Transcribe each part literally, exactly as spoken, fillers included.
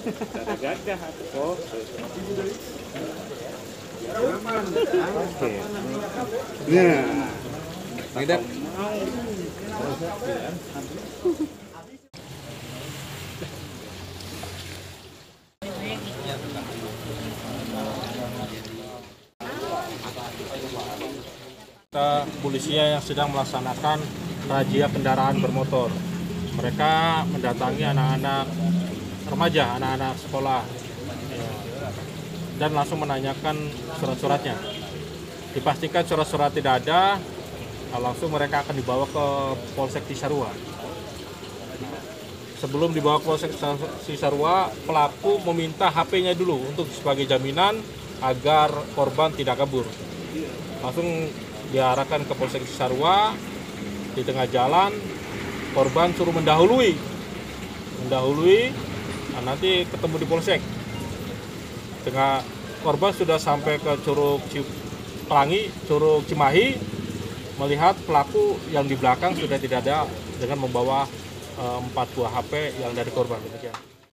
Gagah kok. Oke. Nah, Tidak. Kita polisi yang sedang melaksanakan razia kendaraan bermotor. Mereka mendatangi anak-anak remaja, anak-anak sekolah, dan langsung menanyakan surat-suratnya. Dipastikan surat-surat tidak ada, langsung mereka akan dibawa ke Polsek Cisarua. Sebelum dibawa ke Polsek Cisarua, pelaku meminta H P-nya dulu untuk sebagai jaminan agar korban tidak kabur. Langsung diarahkan ke Polsek Cisarua. Di tengah jalan korban suruh mendahului mendahului nah nanti ketemu di Polsek. Tengah korban sudah sampai ke Curug Pelangi, Curug Cimahi, melihat pelaku yang di belakang sudah tidak ada dengan membawa empat buah H P yang dari korban. Demikian.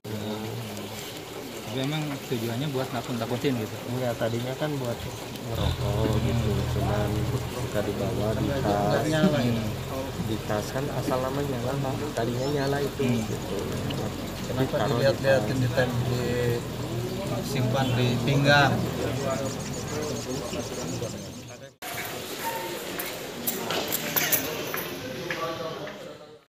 Memang tujuannya buat nakut-nakutin gitu? Enggak, tadinya kan buat ngerokok gitu, cuman suka dibawa di tas, di tas kan asal nama nyala, tadinya nyala itu hmm. gitu. Kenapa dilihat-lihatin di, di simpan di pinggang?